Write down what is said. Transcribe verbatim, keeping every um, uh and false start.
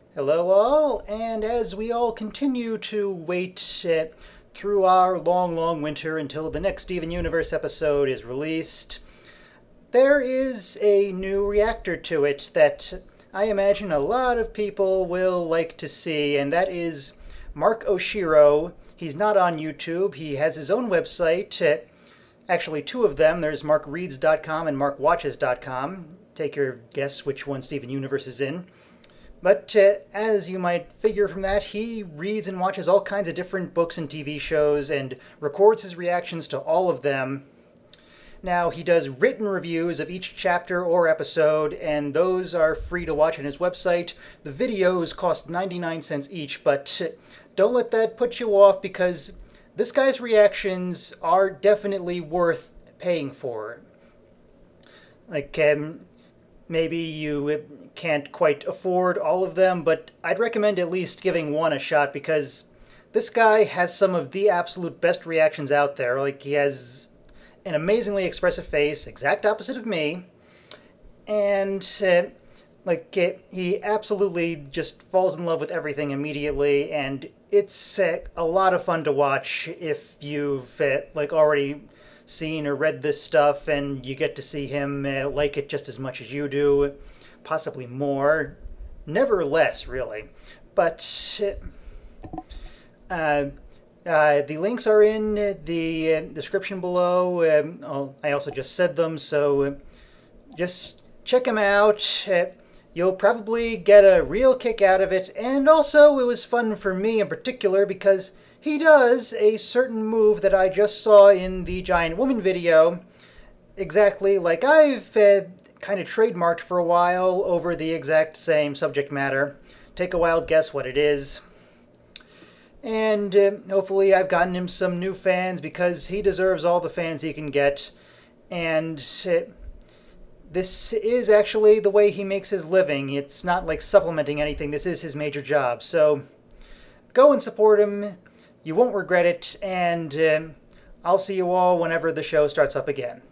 Hello all, and as we all continue to wait uh, through our long, long winter until the next Steven Universe episode is released, there is a new reactor to it that I imagine a lot of people will like to see, and that is Mark Oshiro. He's not on YouTube. He has his own website. Uh, actually, two of them. There's mark reads dot com and mark watches dot com. Take your guess which one Steven Universe is in. But uh, as you might figure from that, he reads and watches all kinds of different books and T V shows and records his reactions to all of them. Now, he does written reviews of each chapter or episode, and those are free to watch on his website. The videos cost ninety-nine cents each, but uh, don't let that put you off, because this guy's reactions are definitely worth paying for. Like, um, maybe you can't quite afford all of them, but I'd recommend at least giving one a shot, because this guy has some of the absolute best reactions out there. Like, he has an amazingly expressive face, exact opposite of me, and uh, like uh, he absolutely just falls in love with everything immediately, and it's uh, a lot of fun to watch if you've uh, like already seen or read this stuff, and you get to see him uh, like it just as much as you do, possibly more, never less, really. But uh, uh, the links are in the uh, description below. Um, I also just said them, so uh, just check him out. Uh, you'll probably get a real kick out of it, and also it was fun for me in particular because he does a certain move that I just saw in the Giant Woman video, exactly like I've uh, kind of trademarked for a while over the exact same subject matter. Take a wild guess what it is. And uh, hopefully I've gotten him some new fans, because he deserves all the fans he can get. And uh, this is actually the way he makes his living. It's not like supplementing anything. This is his major job. So go and support him. You won't regret it, and uh, I'll see you all whenever the show starts up again.